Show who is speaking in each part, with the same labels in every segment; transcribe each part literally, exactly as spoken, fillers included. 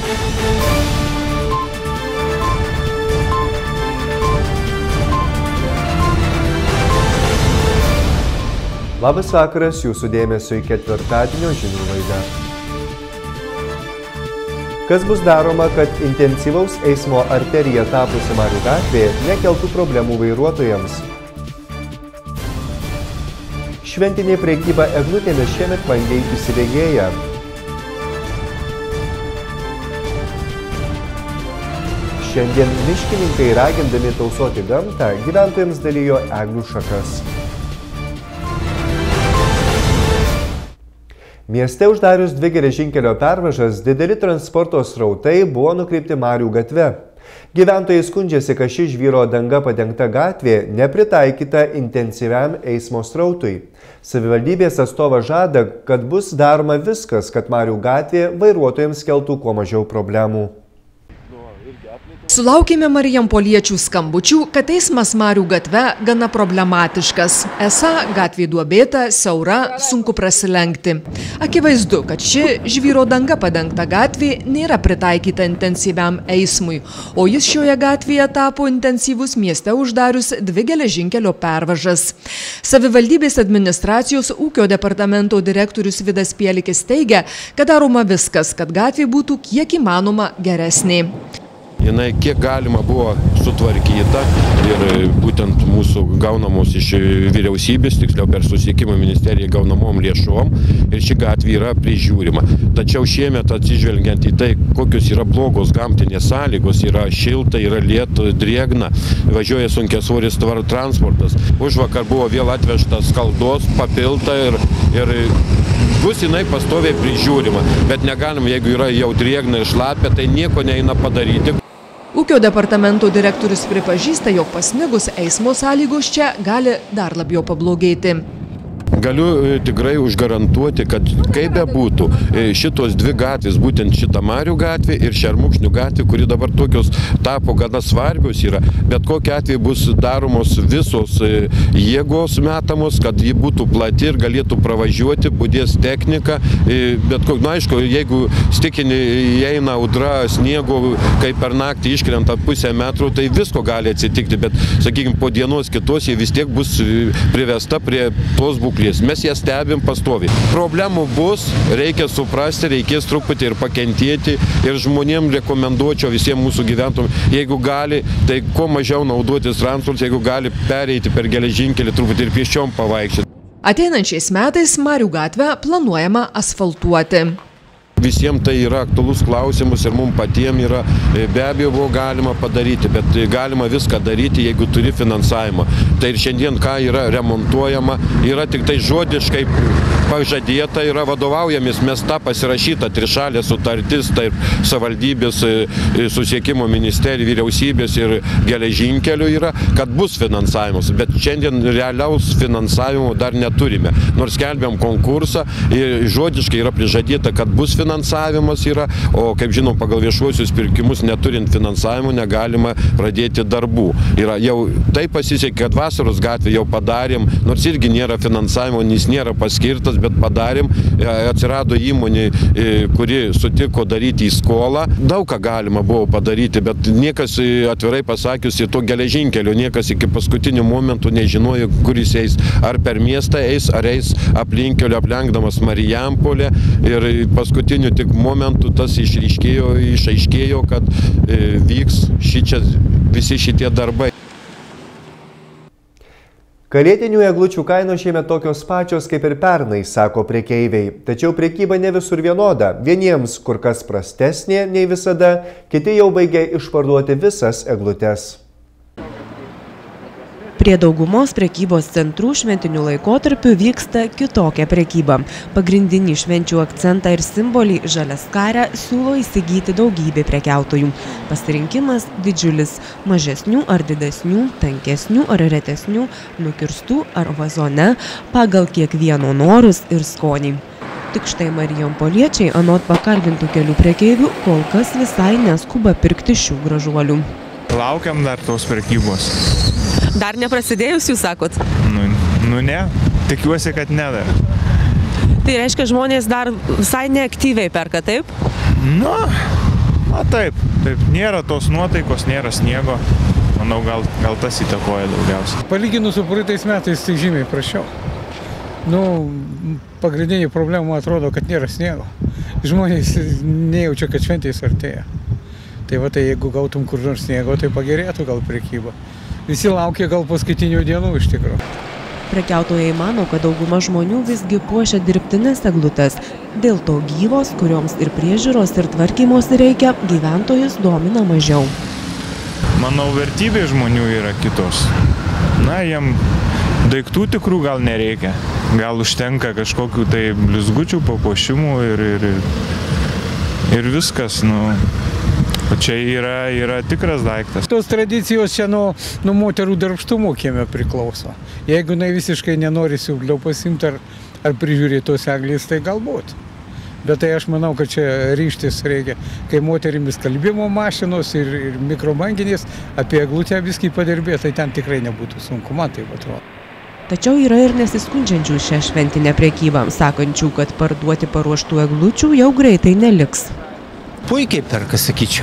Speaker 1: Labas vakaras, jūsų dėmesio į ketvirtadienio žinių laidą. Kas bus daroma, kad intensyvaus eismo arterija tapusi Marių gatvė nekeltų problemų vairuotojams? Šventinė prekyba eglutėmis šiemet vangiai įsibėgėja. Šiandien miškininkai, ragindami tausoti gamtą, gyventojams dalijo eglių šakas. Mieste uždarius dvi geležinkelio pervažas, dideli transporto srautai buvo nukreipti Marių gatve. Gyventojai skundžiasi, kad ši žvyro danga padengta gatvė nepritaikyta intensyviam eismo srautui. Savivaldybės atstovas žada, kad bus daroma viskas, kad Marių gatvė vairuotojams keltų kuo mažiau problemų.
Speaker 2: Sulaukėme marijampoliečių skambučių, kad eismas Marių gatve gana problematiškas. Esą gatvė duobėta, siaura, sunku prasilenkti. Akivaizdu, kad ši žvyro danga padengta gatvė nėra pritaikyta intensyviam eismui, o jis šioje gatvėje tapo intensyvus mieste uždarius dvi geležinkelio pervažas. Savivaldybės administracijos ūkio departamento direktorius Vidas Pielikis teigia, kad daroma viskas, kad gatvė būtų kiek įmanoma geresnė.
Speaker 3: Jinai kiek galima buvo sutvarkyta ir būtent mūsų gaunamos iš vyriausybės, tiksliau per susisiekimo ministeriją gaunamom lėšom, ir ši gatvė yra prižiūrima. Tačiau šiemet atsižvelgiant į tai, kokios yra blogos gamtinės sąlygos, yra šilta, yra lietu, drėgna, važiuoja sunkiasvoris transportas. Užvakar buvo vėl atvežtas skaldos, papilta ir, ir bus jinai pastoviai prižiūrima. Bet negalim, jeigu yra jau drėgna ir šlapia, tai nieko neina padaryti.
Speaker 2: Ūkio departamento direktorius pripažįsta, jog pasnigus eismo sąlygos čia gali dar labiau pablogėti.
Speaker 3: Galiu tikrai užgarantuoti, kad kaip bebūtų, šitos dvi gatvės, būtent šita Marių gatvė ir Šermukšnių gatvė, kuri dabar tokios tapo gana svarbios yra, bet kokia atveju bus daromos visos jėgos metamos, kad ji būtų plati ir galėtų pravažiuoti, budės technika, bet na, aišku, jeigu stikinį įeina audra, sniego, kaip per naktį iškrenta pusę metrų, tai visko gali atsitikti, bet, sakykime, po dienos kitos jie vis tiek bus privesta prie tos būklės. Mes ją stebim pastoviai. Problemų bus, reikia suprasti, reikės truputį ir pakentėti ir žmonėm rekomenduočiau visiems mūsų gyventojams, jeigu gali, tai kuo mažiau naudotis transportas, jeigu gali pereiti per geležinkelį truputį ir pėsčiom pavaikščioti.
Speaker 2: Ateinančiais metais Marių gatvę planuojama asfaltuoti.
Speaker 3: Visiems tai yra aktualus klausimus ir mums patiems yra, be abejo, buvo galima padaryti, bet galima viską daryti, jeigu turi finansavimą. Tai ir šiandien, ką yra remontuojama, yra tik tai žodiškai pažadėta, yra vadovaujamis, mes tą pasirašyta trišalė sutartis, tai savivaldybės, susisiekimo ministerija, vyriausybės ir geležinkelių yra, kad bus finansavimas, bet šiandien realiaus finansavimo dar neturime. Nors skelbiam konkursą ir žodiškai yra prižadėta, kad bus finansavimas. Finansavimas yra, o kaip žinom, pagal viešuosius pirkimus neturint finansavimo negalima pradėti darbų. Yra jau taip pasisekė, kad Vasaros gatvė jau padarėm, nors irgi nėra finansavimo, jis nėra paskirtas, bet padarėm, atsirado įmonė, kuri sutiko daryti į skolą. Daug ką galima buvo padaryti, bet niekas, atvirai pasakius, į to geležinkelio, niekas iki paskutinių momentų nežinojo, kur jis eis. Ar per miestą eis, ar eis aplinkeliu, aplenkdamas Marijampolę, ir paskutinių tik momentų tas išryškėjo, išaiškėjo, kad e, vyks šičia, visi šitie darbai.
Speaker 1: Kalėdinių eglučių kainos šiemet tokios pačios kaip ir pernai, sako prekeiviai. Tačiau prekyba ne visur vienoda. Vieniems kur kas prastesnė nei visada, kiti jau baigia išparduoti visas eglutes.
Speaker 4: Prie daugumos prekybos centrų šventinių laikotarpių vyksta kitokia prekyba. Pagrindinį švenčių akcentą ir simbolį žaliaskarę siūlo įsigyti daugybė prekiautojų. Pasirinkimas didžiulis – mažesnių ar didesnių, tankesnių ar retesnių, nukirstų ar vazone, pagal kiekvieno norus ir skonį. Tik štai marijampoliečiai anot pakalbintų kelių prekeivių kol kas visai neskuba pirkti šių gražuolių.
Speaker 5: Laukiam dar tos prekybos.
Speaker 4: Dar neprasidėjus, jūs sakot?
Speaker 5: Nu, nu ne, tikiuosi, kad ne dar.
Speaker 4: Tai reiškia, žmonės dar visai neaktyviai perka, taip?
Speaker 5: Nu, Na taip, taip, nėra tos nuotaikos, nėra sniego. Manau, gal, gal tas įtakoja daugiausiai.
Speaker 6: Palyginus su praeitais metais tai žymiai prašiau. Nu, pagrindinė problema atrodo, kad nėra sniego. Žmonės nejaučia, kad šventės artėja. Tai va, tai jeigu gautum kur nors sniego, tai pagerėtų gal prekyba. Visi laukia gal paskutinių dienų iš tikrųjų.
Speaker 4: Prekiautojai mano, kad dauguma žmonių visgi puošia dirbtines eglutes. Dėl to gyvos, kurioms ir priežiūros, ir tvarkymos reikia, gyventojus domina mažiau.
Speaker 5: Manau, vertybė žmonių yra kitos. Na, jiem daiktų tikrų gal nereikia. Gal užtenka kažkokių tai blizgučių, papuošimų ir, ir, ir viskas. Nu, čia yra, yra tikras daiktas.
Speaker 6: Tos tradicijos čia nuo, nuo moterų darbštumo kieme priklauso. Jeigu jinai visiškai nenori siūbliau pasimti ar, ar prižiūrėti tos eglės, tai galbūt. Bet tai aš manau, kad čia ryštis reikia, kai moterimis kalbimo mašinos ir, ir mikrobanginės apie eglutę viskį padirbėti, tai ten tikrai nebūtų sunku, man taip atrodo.
Speaker 4: Tačiau yra ir nesiskundžiančių šią šventinę prekybą, sakančių, kad parduoti paruoštų eglučių jau greitai neliks.
Speaker 7: Puikiai perka, sakyčiau.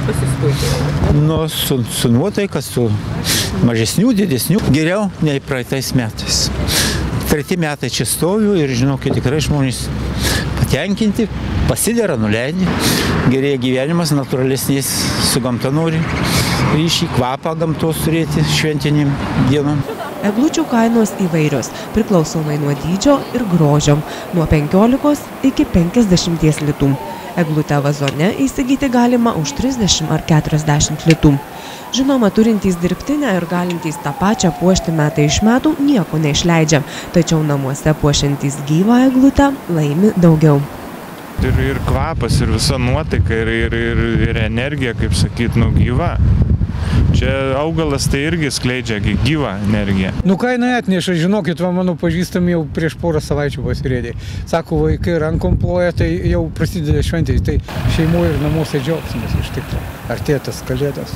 Speaker 7: Nu, su, su nuotaika, su mažesnių, didesnių, geriau nei praeitais metais. Treti metai čia stoviu ir žinau, kad tikrai žmonės patenkinti, pasidera, nuleidė, gerėja gyvenimas, natūralesnės su gamta nori ryšį, kvapą gamtos turėti šventinėm dienom.
Speaker 4: Eglučių kainos įvairios, priklausomai nuo dydžio ir grožio, nuo penkiolikos iki penkiasdešimties litų. Eglutę vazone įsigyti galima už trisdešimt ar keturiasdešimt litų. Žinoma, turintys dirbtinę ir galintys tą pačią puošti metai iš metų nieko neišleidžia, tačiau namuose puošiantys gyvą eglutę laimi daugiau.
Speaker 5: Ir, ir kvapas, ir visa nuotaika, ir, ir, ir, ir energija, kaip sakyt, nu gyva. Čia augalas tai irgi skleidžia gyvą energiją.
Speaker 6: Nu kaina atneša, žinokit, va, mano pažįstami jau prieš porą savaičių pasirėdė. Sako, vaikai rankom ploja, tai jau prasideda šventės, tai šeimoje ir namuose džiaugsmas iš tikro. Artėja tas kalėdas.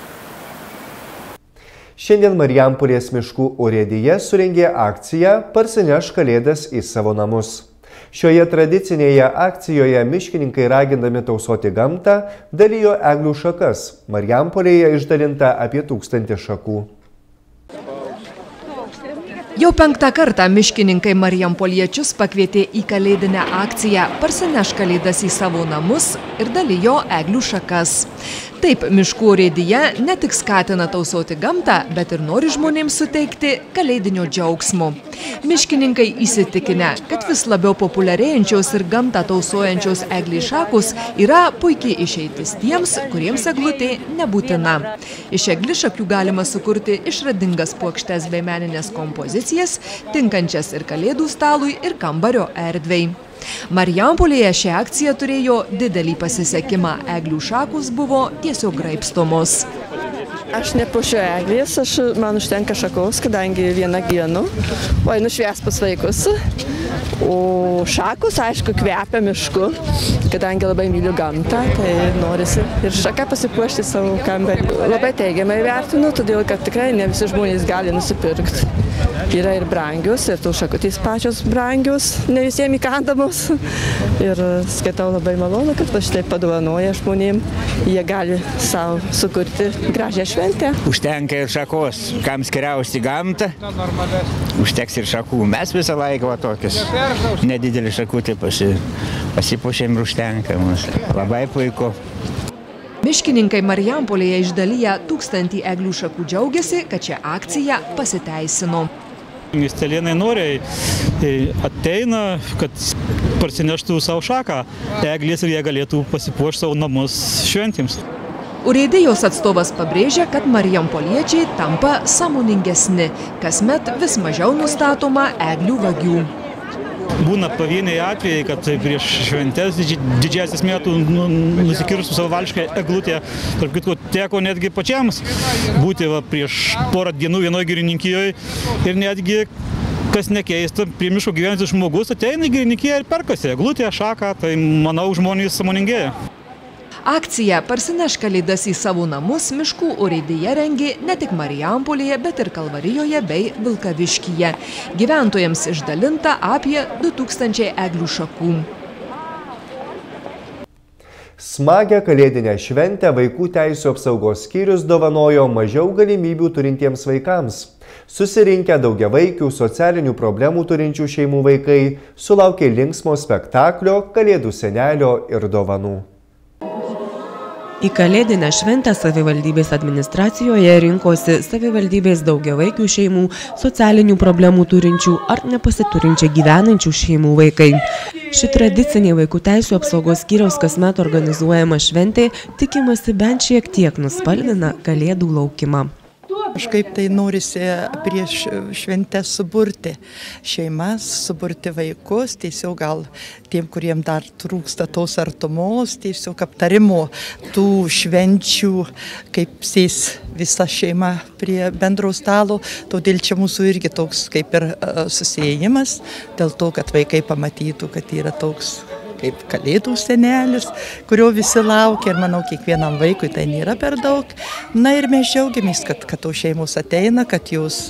Speaker 1: Šiandien Marijampolės miškų urėdija surengė akciją Parsineš kalėdas į savo namus. Šioje tradicinėje akcijoje miškininkai ragindami tausoti gamtą dalijo eglių šakas. Marijampolėje išdalinta apie tūkstantį šakų.
Speaker 2: Jau penktą kartą miškininkai marijampoliečius pakvietė į kalėdinę akciją Parsineš kalėdas į savo namus ir dalijo eglių šakas. Taip, miškų urėdija ne tik skatina tausoti gamtą, bet ir nori žmonėms suteikti kalėdinio džiaugsmo. Miškininkai įsitikinę, kad vis labiau populiarėjančios ir gamtą tausojančios eglės šakos yra puikiai išeitis tiems, kuriems eglutė nebūtina. Iš eglišakių galima sukurti išradingas puokštes bei meninės kompozicijas, tinkančias ir kalėdų stalui, ir kambario erdvei. Marijampolėje šią akciją turėjo didelį pasisekimą. Eglių šakos buvo tiesiog graibstomos.
Speaker 8: Aš nepuošiu eglės, aš, man užtenka šakos, kadangi vieną gyvenu, o einu švęst pas vaikus. O šakos, aišku, kvepia mišku, kadangi labai myliu gamtą, tai norisi ir šaką pasipuošti savo kambarį. Labai teigiamai vertinu, todėl kad tikrai ne visi žmonės gali nusipirkti. Yra ir brangius, ir tų šakutės pačios brangius, ne visiems įkandamos. Ir skaitau labai malonu, kad va štai padovanoja žmonėm, jie gali savo sukurti gražią šventę.
Speaker 7: Užtenka ir šakos, kam skiriausi gamtą, užteks ir šakų. Mes visą laiką va tokius nedidelį šakutį pasi, pasipuošėm ir užtenka mums. Labai puiku.
Speaker 2: Miškininkai Marijampolėje išdalyję tūkstantį eglių šakų džiaugiasi, kad šią akciją pasiteisino.
Speaker 9: Miestelėnai noriai ateina, kad parsineštų savo šaką eglės ir jie galėtų pasipuošti savo namus šventėms.
Speaker 2: Urėdijos atstovas pabrėžia, kad marijampoliečiai tampa sąmoningesni. Kasmet vis mažiau nustatoma eglių vagių.
Speaker 9: Būna pavieniai atvejai, kad prieš šventes didžiasis metų nu, nusikirstų savavališką eglutę. Tarp kitko, teko netgi pačiams būti va, prieš porą dienų vienoje girininkijoje ir netgi, kas nekeista, prie miško gyvenantis žmogus ateina į girininkiją ir perkasi eglutę, šaką, tai manau žmonės sąmoningėja.
Speaker 2: Akciją Parsineš kalėdas į savo namus miškų urėdija rengė ne tik Marijampolėje, bet ir Kalvarijoje bei Vilkaviškyje. Gyventojams išdalinta apie du tūkstančiai eglių šakų.
Speaker 1: Smagią kalėdinę šventę Vaikų teisių apsaugos skyrius dovanojo mažiau galimybių turintiems vaikams. Susirinkę daugiavaikių socialinių problemų turinčių šeimų vaikai sulaukė linksmo spektaklio, Kalėdų senelio ir dovanų.
Speaker 4: Į kalėdinę šventę savivaldybės administracijoje rinkosi savivaldybės daugiavaikių šeimų, socialinių problemų turinčių ar nepasiturinčią gyvenančių šeimų vaikai. Ši tradicinė Vaikų teisių apsaugos skyriaus kasmet organizuojama šventė tikimasi bent šiek tiek nuspalvina Kalėdų laukimą.
Speaker 10: Kažkaip tai norisi prieš šventę suburti šeimas, suburti vaikus, tiesiog gal tiem, kuriem dar trūksta tos artumos, tiesiog aptarimo tų švenčių, kaip sės visa šeima prie bendro stalo. Todėl čia mūsų irgi toks kaip ir susiejimas, dėl to, kad vaikai pamatytų, kad yra toks kaip Kalėdų senelis, kurio visi laukia ir manau, kiekvienam vaikui tai nėra per daug. Na ir mes džiaugiamės, kad, kad tos šeimos ateina, kad jūs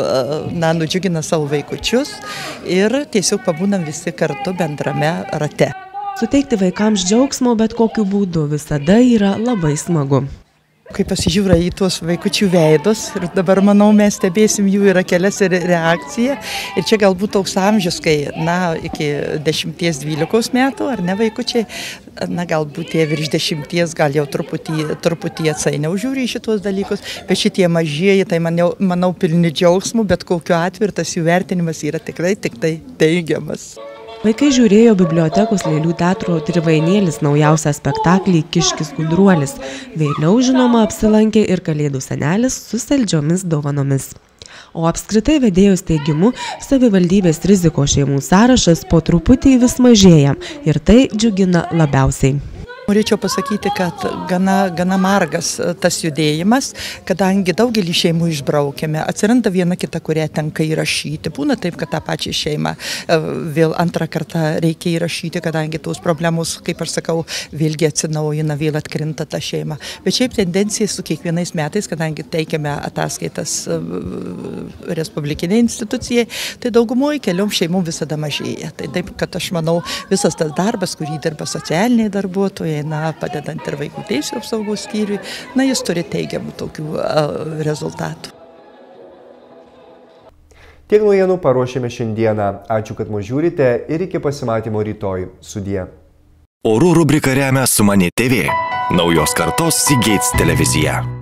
Speaker 10: na, nudžiugina savo vaikučius ir tiesiog pabūnam visi kartu bendrame rate.
Speaker 4: Suteikti vaikams džiaugsmo bet kokiu būdu visada yra labai smagu.
Speaker 10: Kai pasižiūrė į tuos vaikučių veidus ir dabar, manau, mes stebėsim jų yra kelias reakcija. Ir čia galbūt toks amžius, kai, na, iki dešimties dvylikos metų, ar ne vaikučiai, na, galbūt tie virš dešimties gal jau truputį, truputį atsainiau žiūri į šitos dalykus, bet šitie mažieji, tai manau, manau pilni džiaugsmų, bet kokiu atveju tas jų vertinimas yra tikrai tik tai teigiamas.
Speaker 4: Vaikai žiūrėjo bibliotekos Lėlių teatro Trivainėlis naujausią spektaklį Kiškis gudruolis. Vėliau, žinoma, apsilankė ir Kalėdų senelis su saldžiomis dovanomis. O apskritai vedėjos teigimu, savivaldybės rizikos šeimų sąrašas po truputį vis mažėja ir tai džiugina labiausiai.
Speaker 10: Norėčiau pasakyti, kad gana, gana margas tas judėjimas, kadangi daugelį šeimų išbraukėme, atsiranda viena kita, kurią tenka įrašyti. Būna taip, kad tą pačią šeimą vėl antrą kartą reikia įrašyti, kadangi tos problemos, kaip aš sakau, vėlgi atsinaujina, vėl atkrinta ta šeima. Bet šiaip tendencija su kiekvienais metais, kadangi teikiame ataskaitas respublikinė institucijai, tai daugumoje keliom šeimų visada mažėja. Tai taip, kad aš manau, visas tas darbas, kurį dirba socialiniai darbuotojai, na, padedant ir Vaikų teisių apsaugos skyriui, na, jis turi teigiamų tokių a, rezultatų.
Speaker 1: Tiek naujienų paruošėme šiandieną. Ačiū, kad mus žiūrite ir iki pasimatymo rytoj. Sudie.
Speaker 11: Orų rubrika remia Sumani T V, naujos kartos Seagates televizija.